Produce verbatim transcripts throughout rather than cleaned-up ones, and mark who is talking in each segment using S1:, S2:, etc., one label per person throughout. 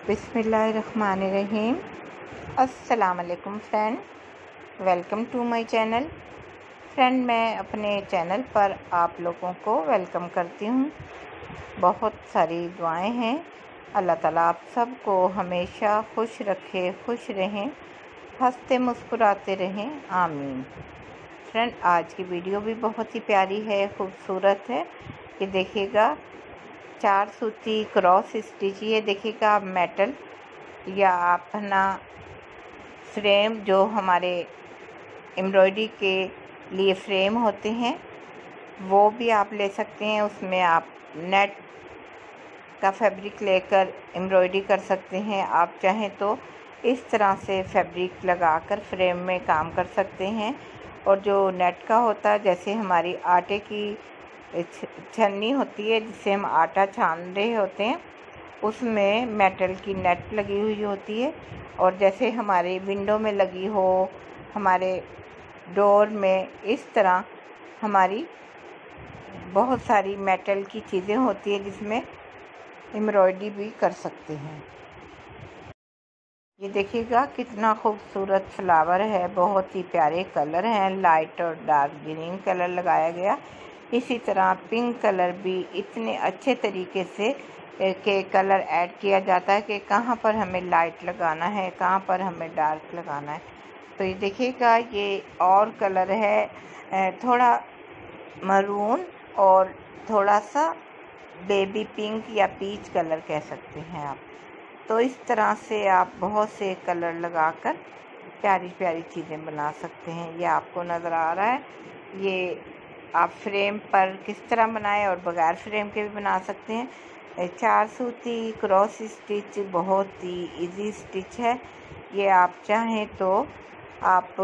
S1: बिस्मिल्लाहिर्रहमानिर्रहीम। अस्सलाम वालेकुम friend, welcome to my channel. Friend, मैं अपने चैनल पर आप लोगों को वेलकम करती हूँ। बहुत सारी दुआएं हैं। अल्लाह ताला आप सबको हमेशा खुश रखे, खुश रहें, हंसते मुस्कुराते रहें, आमीन। फ्रेंड, आज की वीडियो भी बहुत ही प्यारी है, खूबसूरत है। ये देखिएगा, चार सूती क्रॉस स्टिच। ये देखिएगा, आप मेटल या अपना फ्रेम जो हमारे एम्ब्रॉयडरी के लिए फ्रेम होते हैं वो भी आप ले सकते हैं। उसमें आप नेट का फैब्रिक लेकर एम्ब्रॉयडरी कर सकते हैं। आप चाहें तो इस तरह से फैब्रिक लगाकर फ्रेम में काम कर सकते हैं। और जो नेट का होता है, जैसे हमारी आटे की छन्नी होती है जिससे हम आटा छान रहे होते हैं, उसमें मेटल की नेट लगी हुई होती है। और जैसे हमारे विंडो में लगी हो, हमारे डोर में, इस तरह हमारी बहुत सारी मेटल की चीज़ें होती है जिसमें एम्ब्रॉयडरी भी कर सकते हैं। ये देखिएगा, कितना खूबसूरत फ्लावर है। बहुत ही प्यारे कलर हैं, लाइट और डार्क ग्रीन कलर लगाया गया। इसी तरह पिंक कलर भी इतने अच्छे तरीके से के कलर ऐड किया जाता है कि कहाँ पर हमें लाइट लगाना है, कहाँ पर हमें डार्क लगाना है। तो ये देखिएगा, ये और कलर है थोड़ा मरून और थोड़ा सा बेबी पिंक या पीच कलर कह सकते हैं आप। तो इस तरह से आप बहुत से कलर लगाकर प्यारी प्यारी चीज़ें बना सकते हैं। ये आपको नज़र आ रहा है। ये आप फ्रेम पर किस तरह बनाएं और बगैर फ्रेम के भी बना सकते हैं। चार सूती क्रॉस स्टिच बहुत ही इजी स्टिच है। ये आप चाहें तो आप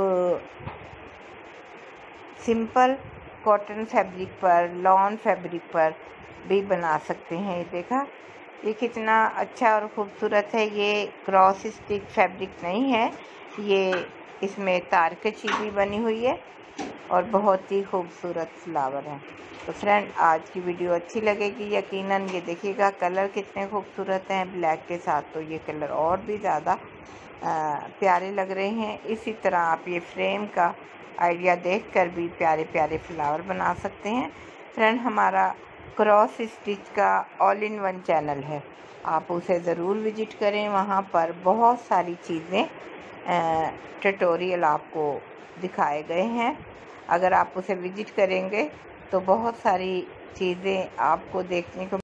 S1: सिंपल कॉटन फैब्रिक पर, लॉन फैब्रिक पर भी बना सकते हैं। ये देखा, ये कितना अच्छा और ख़ूबसूरत है। ये क्रॉस स्टिच फैब्रिक नहीं है, ये इसमें तारकशी भी बनी हुई है और बहुत ही खूबसूरत फ्लावर है। तो फ्रेंड, आज की वीडियो अच्छी लगेगी यकीनन। ये देखिएगा, कलर कितने खूबसूरत हैं ब्लैक के साथ, तो ये कलर और भी ज़्यादा प्यारे लग रहे हैं। इसी तरह आप ये फ्रेम का आइडिया देखकर भी प्यारे प्यारे फ्लावर बना सकते हैं। फ्रेंड, हमारा क्रॉस स्टिच का ऑल इन वन चैनल है, आप उसे ज़रूर विज़िट करें। वहाँ पर बहुत सारी चीज़ें ट्यूटोरियल आपको दिखाए गए हैं। अगर आप उसे विज़िट करेंगे तो बहुत सारी चीज़ें आपको देखने को